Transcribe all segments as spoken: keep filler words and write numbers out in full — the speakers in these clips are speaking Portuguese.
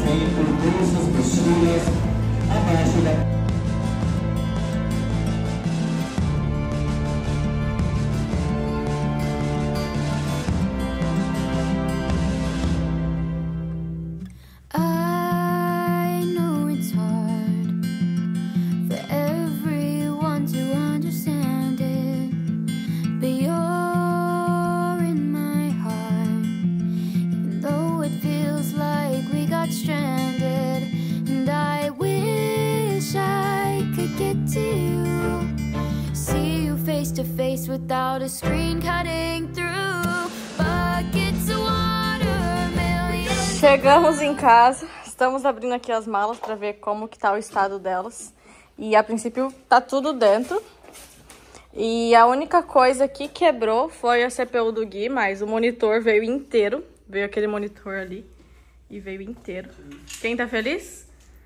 vem por bolsas, mochilas, abaixo da... Without a screen cutting through buckets of water, millions. Chegamos em casa, estamos abrindo aqui as malas para ver como que tá o estado delas. E a princípio tá tudo dentro. E a única coisa que quebrou foi a C P U do Gui, mas o monitor veio inteiro. Veio aquele monitor ali e veio inteiro. Quem tá feliz?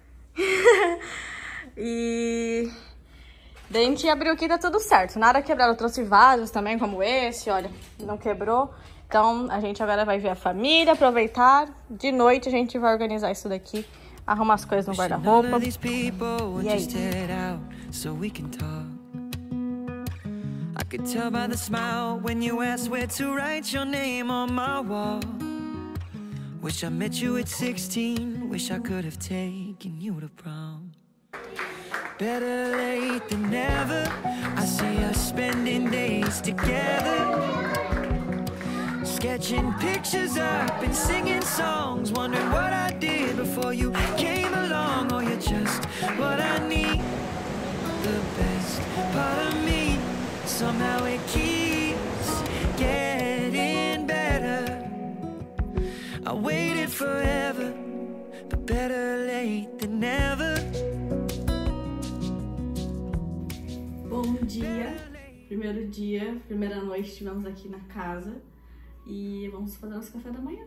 E... daí a gente abriu aqui e tá tudo certo. Nada quebrado. Eu trouxe vasos também, como esse, olha. Não quebrou. Então, a gente agora vai ver a família, aproveitar. De noite, a gente vai organizar isso daqui. Arrumar as coisas no guarda-roupa. E aí? I could tell by the smile when you asked where to write your name on my wall. Wish I met you at sixteen. Wish I could have taken you to prom. Better late than never. I see us spending days together, sketching pictures up and singing songs, wondering what I did before you came along. Oh, you're just what I need, the best part of me. Somehow it keeps getting better. I waited forever, but better late than never. Bom dia, primeiro dia, primeira noite estivemos aqui na casa e vamos fazer nosso café da manhã.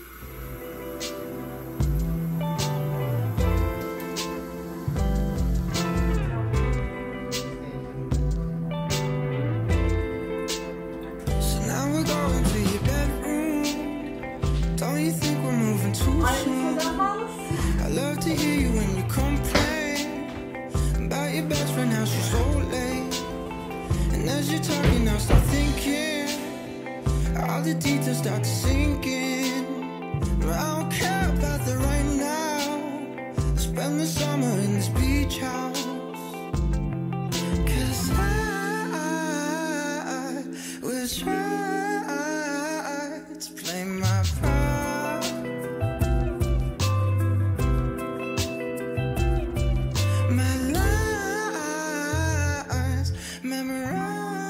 The details start to sink in. I don't care about the right now. Spend the summer in this beach house. Cause I will try to play my part. My lies memorized.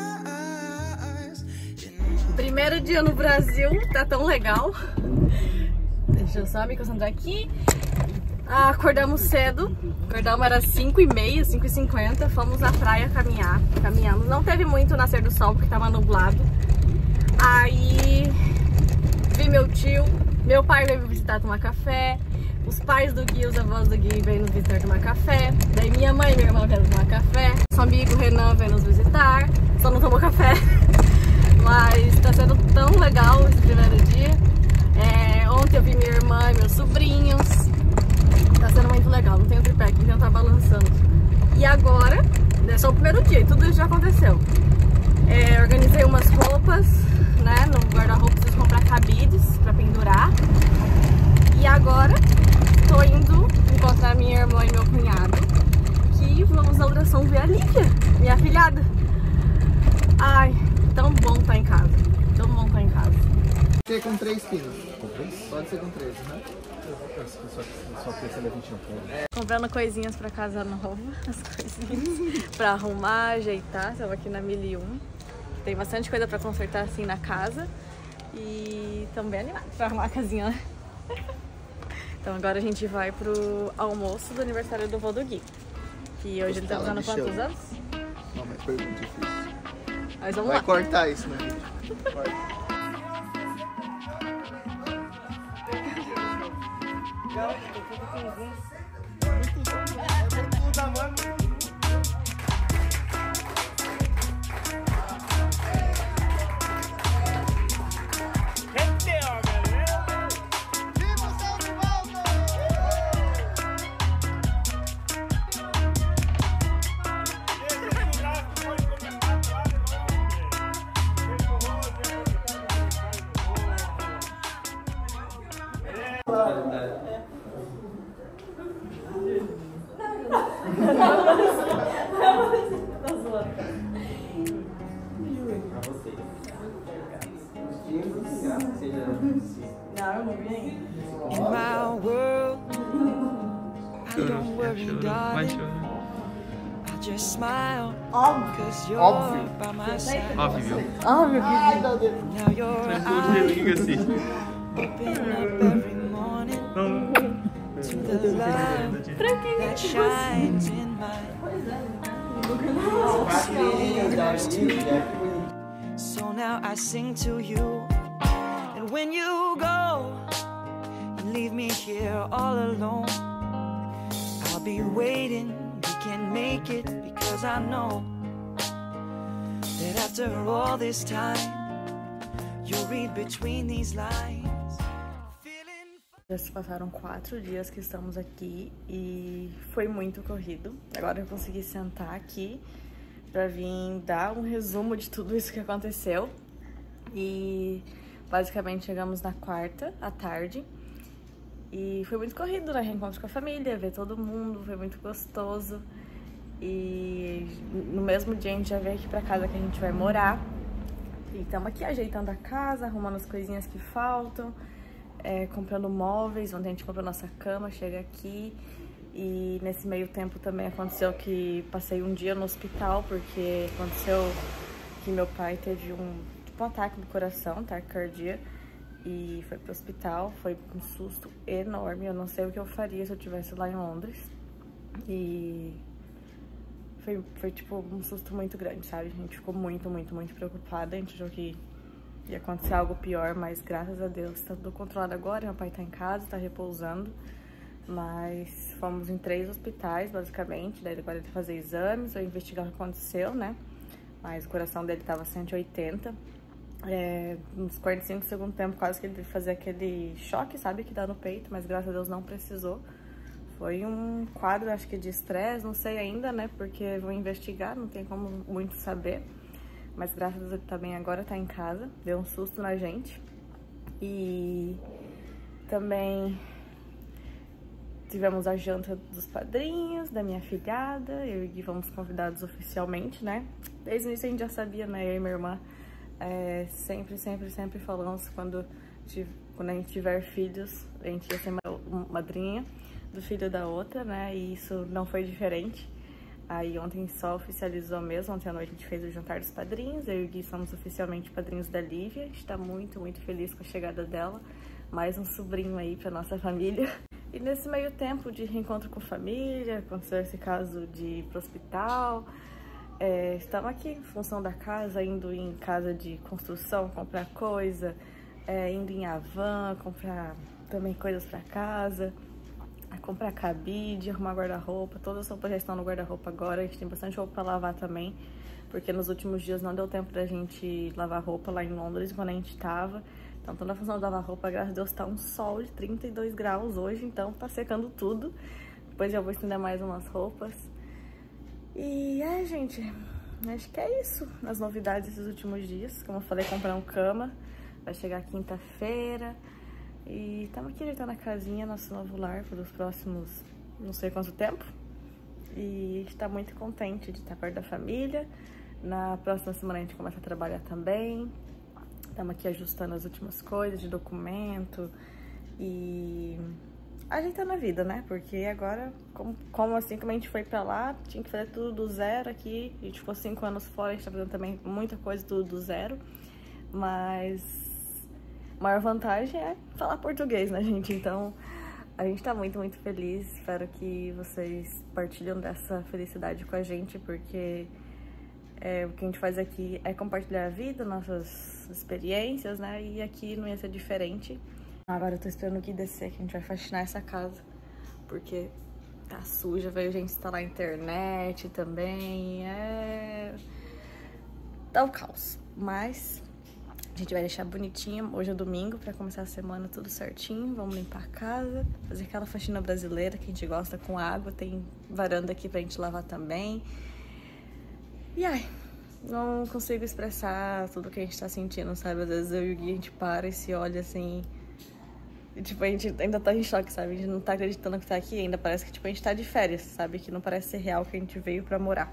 Primeiro dia no Brasil, tá tão legal. Deixa eu só me concentrar aqui. Ah, acordamos cedo. Acordamos, era cinco e meia, cinco e cinquenta. Fomos à praia caminhar. Caminhamos. Não teve muito nascer do sol porque tava nublado. Aí vi meu tio. Meu pai veio me visitar tomar café. Os pais do Gui, os avós do Gui veio nos visitar tomar café. Daí minha mãe e minha irmã vieram tomar café. Nosso amigo Renan veio nos visitar. Só não tomou café. Mas tá sendo tão legal esse primeiro dia. É, ontem eu vi minha irmã e meus sobrinhos. Tá sendo muito legal. Não tem o tripé aqui, então tá balançando. E agora, é só o primeiro dia e tudo isso já aconteceu. É, organizei umas roupas, né? No guarda-roupa preciso comprar cabides pra pendurar. E agora tô indo encontrar minha irmã e meu cunhado. Que vamos na oração ver a Lívia, minha afilhada. Ai, tão bom tá em casa. Tão bom tá em casa. Tem com três pinos. Com três? Pode ser com três, né? Só que esse é vinte e um. Comprando coisinhas pra casa nova. As coisinhas pra arrumar, ajeitar. Estamos aqui na mil e um. Tem bastante coisa pra consertar assim na casa. E estamos bem animados pra arrumar a casinha, né? Então agora a gente vai pro almoço do aniversário do vô do Gui. Que hoje ele tá fazendo quantos anos? Não, mas pergunta difícil. Mas vamos Vai lá. cortar isso no vídeo. Corta. Don't worry, darling. I'll just smile. Cause you're Óbvio. by my side. Óbvio. Óbvio Ai, meu Deus. Now your eyes open up every morning to the love that shines in mine. So now I sing to you, and when you go, you leave me here all alone. I'll be waiting, we can make it, because I know that after all this time, you'll read between these lines. Já se passaram quatro dias que estamos aqui e foi muito corrido. Agora eu consegui sentar aqui pra vir dar um resumo de tudo isso que aconteceu. E basicamente chegamos na quarta à tarde e foi muito corrido, né? Reencontro com a família, ver todo mundo, foi muito gostoso. E no mesmo dia a gente já veio aqui pra casa que a gente vai morar. E estamos aqui ajeitando a casa, arrumando as coisinhas que faltam. É, comprando móveis, onde a gente comprou nossa cama, chega aqui. E nesse meio tempo também aconteceu que passei um dia no hospital, porque aconteceu que meu pai teve um, tipo, um ataque do coração, taquicardia, e foi pro hospital. Foi um susto enorme, eu não sei o que eu faria se eu estivesse lá em Londres. E foi, foi tipo um susto muito grande, sabe? A gente ficou muito, muito, muito preocupada, a gente achou que ia acontecer algo pior, mas graças a Deus tá tudo controlado agora. Meu pai tá em casa, tá repousando, mas fomos em três hospitais, basicamente. Daí agora ele fazer exames, vai investigar o que aconteceu, né? Mas o coração dele tava cento e oitenta. É, uns quarenta e cinco segundos tempo, quase que ele fazia aquele choque, sabe? Que dá no peito, mas graças a Deus não precisou. Foi um quadro, acho que de estresse, não sei ainda, né? Porque vou investigar, não tem como muito saber. Mas graças a Deus ele tá bem agora, tá em casa. Deu um susto na gente. E também tivemos a janta dos padrinhos, da minha filhada. Eu e Gui fomos convidados oficialmente, né? Desde o início a gente já sabia, né? Eu e minha irmã é, sempre, sempre, sempre falamos quando, quando a gente tiver filhos, a gente ia ser madrinha do filho da outra, né? E isso não foi diferente. Aí ontem só oficializou mesmo, ontem à noite a gente fez o jantar dos padrinhos, eu e o Gui somos oficialmente padrinhos da Lívia, a gente tá muito, muito feliz com a chegada dela, mais um sobrinho aí pra nossa família. E nesse meio tempo de reencontro com família, aconteceu esse caso de ir pro hospital, é, estamos aqui em função da casa, indo em casa de construção, comprar coisa, é, indo em Havan, comprar também coisas pra casa, comprar cabide, arrumar guarda-roupa. Todas as roupas já estão no guarda-roupa agora. A gente tem bastante roupa pra lavar também, porque nos últimos dias não deu tempo da gente lavar roupa lá em Londres quando a gente tava. Então toda a função de lavar roupa, graças a Deus, tá um sol de trinta e dois graus hoje, então tá secando tudo. Depois já vou estender mais umas roupas. E é, gente, acho que é isso. As novidades desses últimos dias. Como eu falei, compramos cama. Vai chegar quinta-feira. E estamos aqui ajeitando a casinha, nosso novo lar, pelos próximos não sei quanto tempo. E a gente tá muito contente de estar perto da família. Na próxima semana a gente começa a trabalhar também. Estamos aqui ajustando as últimas coisas de documento e ajeitando a vida, né? Porque agora, como, como assim como a gente foi pra lá, tinha que fazer tudo do zero aqui. A gente ficou cinco anos fora, a gente tá fazendo também muita coisa tudo do zero. Mas a maior vantagem é falar português, né, gente? Então, a gente tá muito, muito feliz. Espero que vocês partilhem dessa felicidade com a gente, porque é, o que a gente faz aqui é compartilhar a vida, nossas experiências, né? E aqui não ia ser diferente. Agora eu tô esperando o Gui descer, que a gente vai faxinar essa casa, porque tá suja, veio gente instalar a internet também, é... tá o caos. Mas a gente vai deixar bonitinho, hoje é domingo, pra começar a semana tudo certinho. Vamos limpar a casa, fazer aquela faxina brasileira que a gente gosta com água. Tem varanda aqui pra gente lavar também. E ai, não consigo expressar tudo que a gente tá sentindo, sabe? Às vezes eu e o Gui, a gente para e se olha assim, e tipo, a gente ainda tá em choque, sabe? A gente não tá acreditando que tá aqui ainda, parece que tipo, a gente tá de férias, sabe? Que não parece ser real que a gente veio pra morar.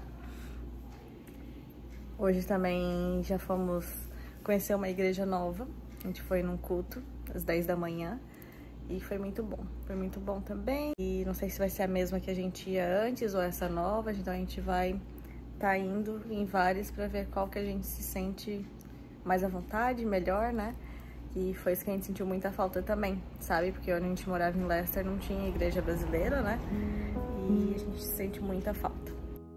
Hoje também já fomos conhecer uma igreja nova. A gente foi num culto às dez da manhã E foi muito bom, foi muito bom também. E não sei se vai ser a mesma que a gente ia antes ou essa nova, então a gente vai tá indo em várias pra ver qual que a gente se sente mais à vontade, melhor, né? E foi isso que a gente sentiu muita falta também, sabe? Porque onde a gente morava em Leicester não tinha igreja brasileira, né? E a gente sente muita falta.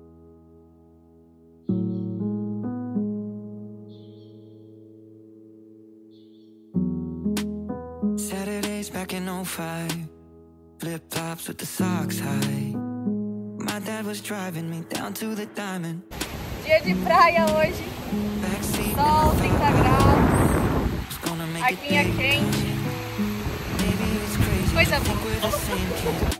Saturdays back in oh five, flip-flops with the socks high. My dad was driving me down to the diamond. Dia de praia hoje, sol, trinta graus, aguinha quente, coisa boa.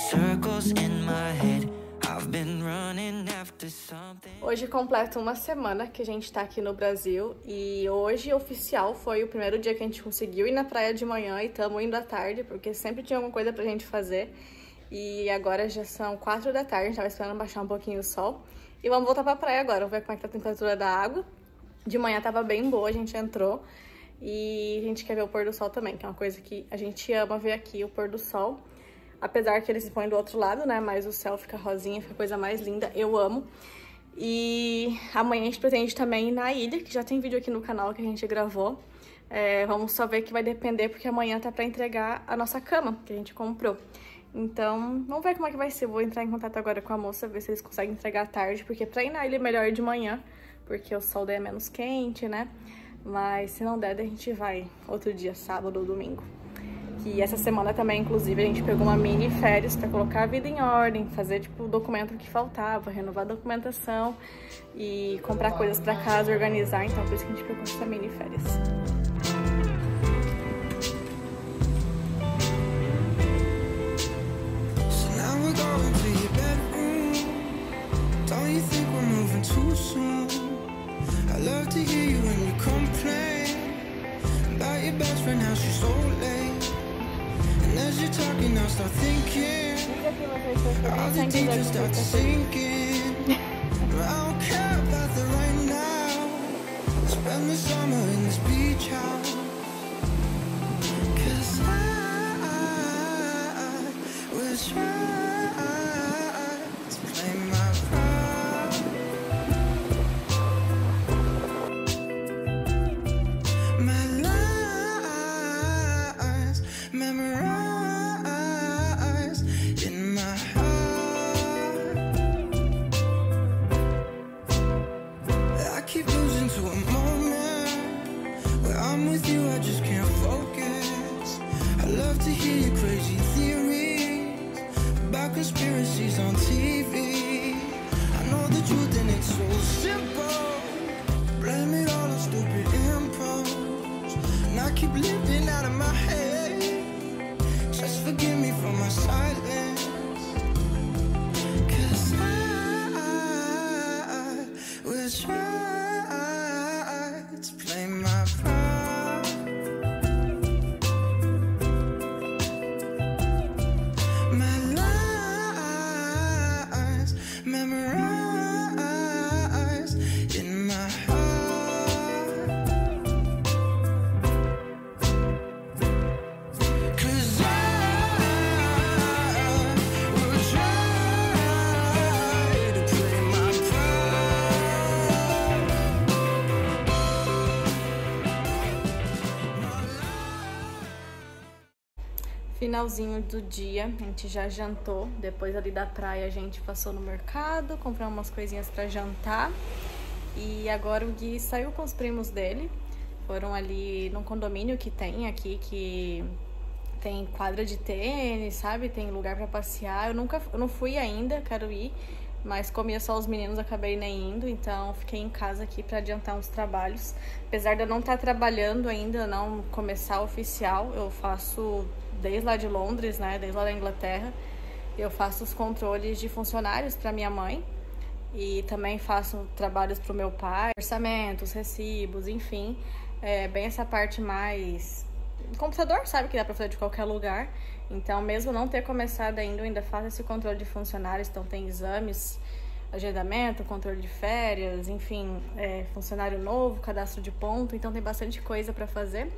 Hoje completa uma semana que a gente tá aqui no Brasil e hoje, oficial, foi o primeiro dia que a gente conseguiu ir na praia de manhã e estamos indo à tarde, porque sempre tinha alguma coisa pra gente fazer. E agora já são quatro da tarde, a gente tava esperando baixar um pouquinho o sol. E vamos voltar pra praia agora, vamos ver como é que tá a temperatura da água. De manhã tava bem boa, a gente entrou. E a gente quer ver o pôr do sol também, que é uma coisa que a gente ama ver aqui, o pôr do sol. Apesar que ele se põe do outro lado, né, mas o céu fica rosinha, fica a coisa mais linda, eu amo. E amanhã a gente pretende também ir na ilha, que já tem vídeo aqui no canal que a gente gravou. É, vamos só ver que vai depender, porque amanhã tá pra entregar a nossa cama, que a gente comprou. Então, vamos ver como é que vai ser. Eu vou entrar em contato agora com a moça, ver se eles conseguem entregar à tarde, porque pra ir na ilha é melhor de manhã, porque o sol daí é menos quente, né? Mas se não der, a gente vai outro dia, sábado ou domingo. E essa semana também, inclusive, a gente pegou uma mini férias pra colocar a vida em ordem, fazer, tipo, o documento que faltava, renovar a documentação e comprar coisas pra casa, organizar. Então, por isso que a gente pegou essa mini férias. Now start thinking, all the details start to sink in. I don't care about the right now. Spend the summer in this beach house. Cause I, I will try to play my part. My lies memorized. Conspiracies on T V. I know the truth and it's so simple. Blame it all on stupid impulse. And I keep living out of my head. Just forgive me for my silence. Cause I, I will try to play my part. Finalzinho do dia, a gente já jantou. Depois ali da praia a gente passou no mercado, comprou umas coisinhas pra jantar. E agora o Gui saiu com os primos dele. Foram ali num condomínio que tem aqui, que tem quadra de tênis, sabe? Tem lugar pra passear. Eu nunca, eu não fui ainda, quero ir. Mas como ia só os meninos, acabei nem indo. Então fiquei em casa aqui pra adiantar uns trabalhos. Apesar de eu não estar trabalhando ainda, não começar oficial, eu faço desde lá de Londres, né? Desde lá da Inglaterra. Eu faço os controles de funcionários pra minha mãe. E também faço trabalhos pro meu pai, orçamentos, recibos, enfim. É bem essa parte mais... computador, sabe? Que dá pra fazer de qualquer lugar. Então, mesmo não ter começado ainda, eu ainda faço esse controle de funcionários. Então, tem exames, agendamento, controle de férias, enfim, é, funcionário novo, cadastro de ponto. Então, tem bastante coisa pra fazer.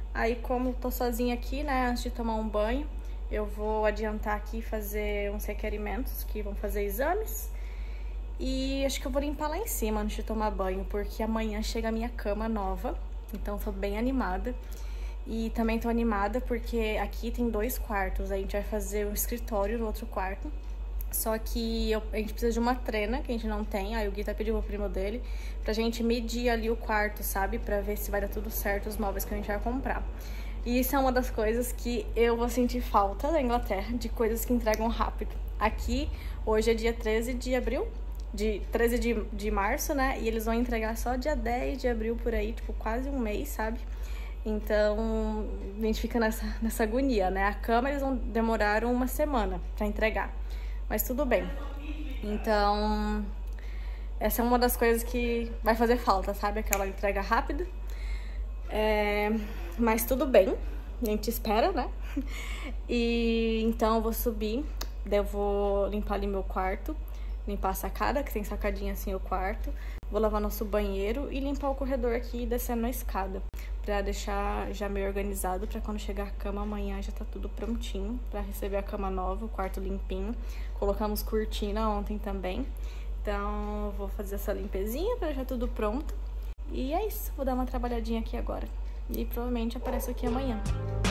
Aí, como tô sozinha aqui, né, antes de tomar um banho, eu vou adiantar aqui e fazer uns requerimentos que vão fazer exames. E acho que eu vou limpar lá em cima antes de tomar banho, porque amanhã chega a minha cama nova, então tô bem animada. E também tô animada porque aqui tem dois quartos, a gente vai fazer um escritório no outro quarto. Só que eu, a gente precisa de uma trena, que a gente não tem, aí o Gui tá pedindo pro primo dele, pra gente medir ali o quarto, sabe? Pra ver se vai dar tudo certo os móveis que a gente vai comprar. E isso é uma das coisas que eu vou sentir falta da Inglaterra, de coisas que entregam rápido. Aqui, hoje é dia treze de abril, de treze de, de março, né? E eles vão entregar só dia dez de abril por aí, tipo, quase um mês, sabe? Então, a gente fica nessa, nessa agonia, né? A cama eles vão demorar uma semana pra entregar, mas tudo bem. Então, essa é uma das coisas que vai fazer falta, sabe? Aquela entrega rápida. É, mas tudo bem, a gente espera, né? E então eu vou subir, daí eu vou limpar ali meu quarto, limpar a sacada, que tem sacadinha assim o quarto. Vou lavar nosso banheiro e limpar o corredor aqui, descendo a escada, pra deixar já meio organizado, pra quando chegar a cama amanhã já tá tudo prontinho, pra receber a cama nova, o quarto limpinho. Colocamos cortina ontem também, então eu vou fazer essa limpezinha pra deixar tudo pronto. E é isso, vou dar uma trabalhadinha aqui agora. E provavelmente apareço aqui amanhã.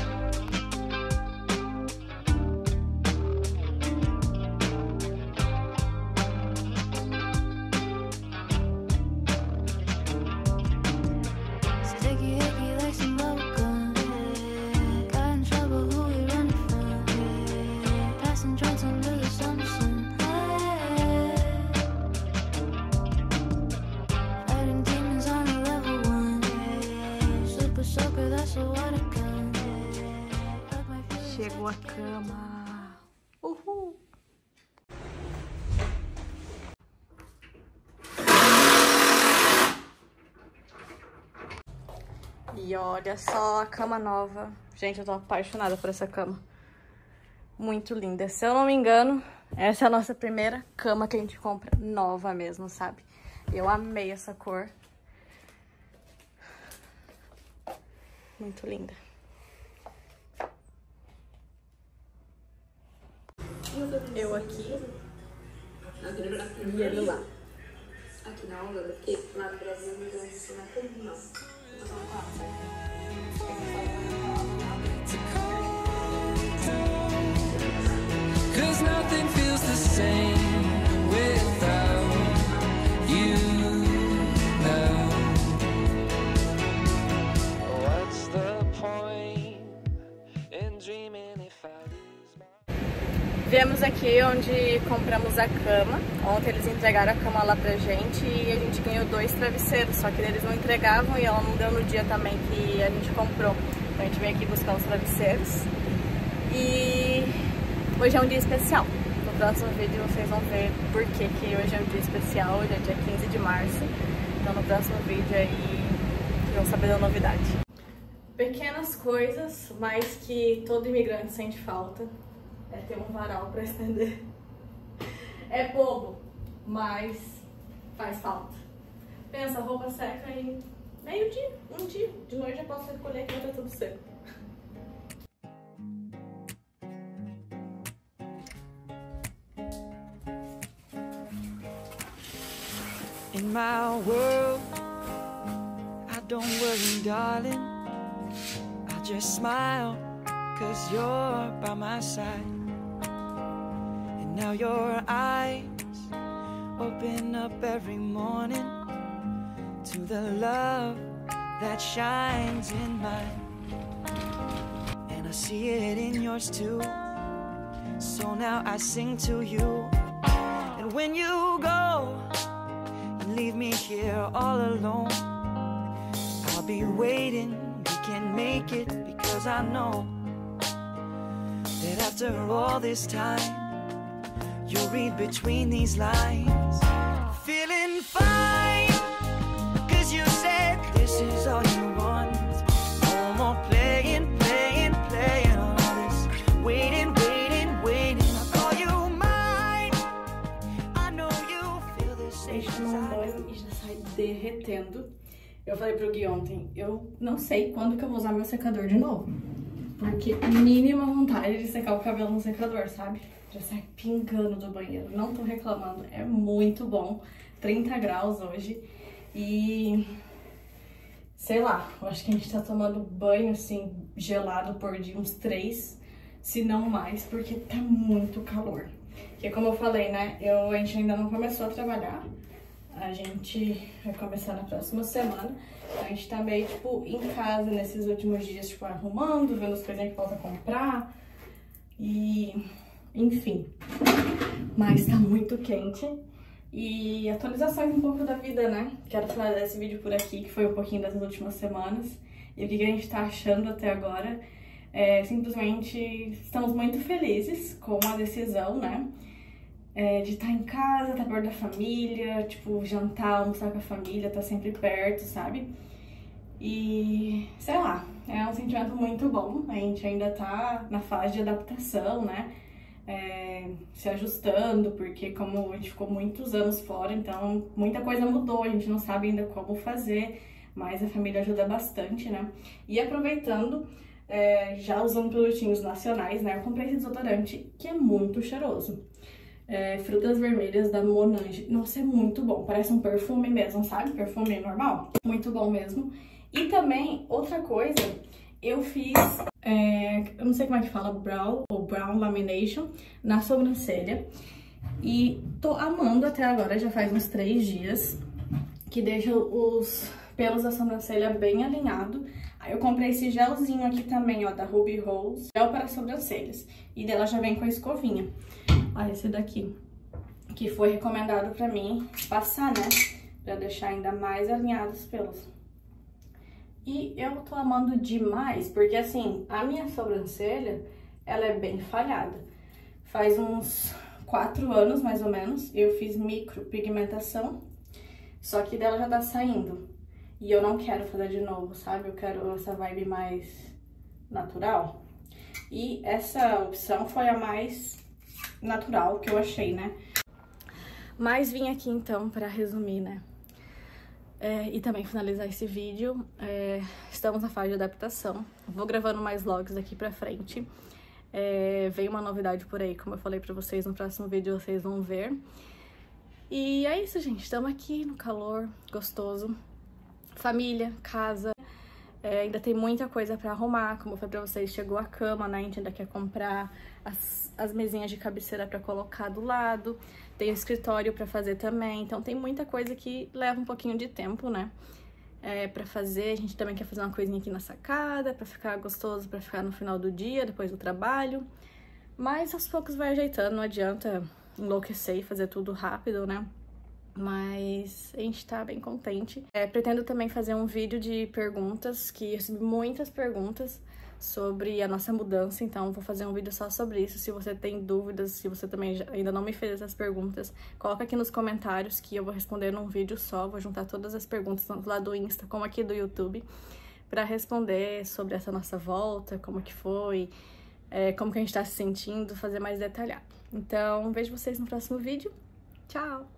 Chegou a cama. Uhul! E olha só a cama nova. Gente, eu tô apaixonada por essa cama. Muito linda. Se eu não me engano, essa é a nossa primeira cama que a gente compra nova mesmo, sabe? Eu amei essa cor. Muito linda. Eu aqui e ele lá. Aqui na Holanda, porque lá no Brasil o migrante assim não é comum, não. Cause nothing feels the same without you now. What's the point in dreaming if I lose my... Viemos aqui onde compramos a cama. Ontem eles entregaram a cama lá pra gente e a gente ganhou dois travesseiros, só que eles não entregavam e ela não deu no dia também que a gente comprou. Então a gente veio aqui buscar os travesseiros. E hoje é um dia especial. No próximo vídeo vocês vão ver por que que hoje é um dia especial. Hoje é dia quinze de março. Então no próximo vídeo aí vocês vão saber da novidade. Pequenas coisas, mas que todo imigrante sente falta. É ter um varal pra estender. É bobo, mas faz falta. Pensa, roupa seca em meio dia, um dia. De noite eu posso recolher aqui e tá tudo seco. In my world, I don't worry, darling. I just smile, cause you're by my side. And now your eyes open up every morning to the love that shines in mine. And I see it in yours too. So now I sing to you. And when you go, leave me here all alone, I'll be waiting, we can make it, because I know that after all this time, you'll read between these lines. Feeling fine, cause you said this is all you want. No more playing, playing, playing all this. Waiting, waiting, waiting, I'll call you mine. I know you feel the same. A gente tomou um banho e já sai derretendo. Eu falei pro Gui ontem, eu não sei quando que eu vou usar meu secador de novo. Porque mínima vontade de secar o cabelo no secador, sabe? Já sai pingando do banheiro. Não tô reclamando, é muito bom. trinta graus hoje. E... sei lá, eu acho que a gente tá tomando banho, assim, gelado por dia, uns três, se não mais, porque tá muito calor. Porque como eu falei, né, eu, a gente ainda não começou a trabalhar. A gente vai começar na próxima semana. A gente tá meio, tipo, em casa nesses últimos dias, tipo, arrumando, vendo as coisinhas que falta comprar. E... enfim. Mas tá muito quente. E atualizações um pouco da vida, né? Quero fazer esse vídeo por aqui, que foi um pouquinho das últimas semanas. E o que a gente tá achando até agora. É, simplesmente estamos muito felizes com a decisão, né? É, de estar em casa, estar perto da família, tipo, jantar, almoçar com a família, estar sempre perto, sabe? E, sei lá, é um sentimento muito bom. A gente ainda tá na fase de adaptação, né? É, se ajustando, porque como a gente ficou muitos anos fora, então muita coisa mudou, a gente não sabe ainda como fazer, mas a família ajuda bastante, né? E aproveitando, é, já usando produtinhos nacionais, né? Eu comprei esse desodorante que é muito cheiroso. É, frutas vermelhas da Monange. Nossa, é muito bom. Parece um perfume mesmo, sabe? Perfume normal. Muito bom mesmo. E também, outra coisa, eu fiz, é, eu não sei como é que fala, brow ou brown lamination na sobrancelha. E tô amando até agora, já faz uns três dias, que deixa os pelos da sobrancelha bem alinhado. Aí eu comprei esse gelzinho aqui também, ó, da Ruby Rose, gel para sobrancelhas. E dela já vem com a escovinha. Olha esse daqui, que foi recomendado pra mim passar, né? Pra deixar ainda mais alinhados os pelos. E eu tô amando demais, porque assim, a minha sobrancelha, ela é bem falhada. Faz uns quatro anos, mais ou menos, eu fiz micropigmentação, só que dela já tá saindo. E eu não quero fazer de novo, sabe? Eu quero essa vibe mais natural. E essa opção foi a mais natural que eu achei, né? Mas vim aqui então pra resumir, né? É, e também finalizar esse vídeo. É, estamos na fase de adaptação. Vou gravando mais vlogs daqui pra frente. É, veio uma novidade por aí, como eu falei pra vocês, no próximo vídeo vocês vão ver. E é isso, gente. Estamos aqui no calor gostoso. Família, casa. É, ainda tem muita coisa pra arrumar, como eu falei pra vocês, chegou a cama, né? A gente ainda quer comprar as, as mesinhas de cabeceira pra colocar do lado. Tem o escritório pra fazer também, então tem muita coisa que leva um pouquinho de tempo, né? É, pra fazer, a gente também quer fazer uma coisinha aqui na sacada, pra ficar gostoso, pra ficar no final do dia, depois do trabalho. Mas aos poucos vai ajeitando, não adianta enlouquecer e fazer tudo rápido, né? Mas a gente tá bem contente. É, pretendo também fazer um vídeo de perguntas, que eu recebi muitas perguntas sobre a nossa mudança, então vou fazer um vídeo só sobre isso. Se você tem dúvidas, se você também ainda não me fez essas perguntas, coloca aqui nos comentários que eu vou responder num vídeo só. Vou juntar todas as perguntas, tanto lá do Insta como aqui do YouTube, pra responder sobre essa nossa volta, como que foi, é, como que a gente tá se sentindo, fazer mais detalhado. Então, vejo vocês no próximo vídeo. Tchau!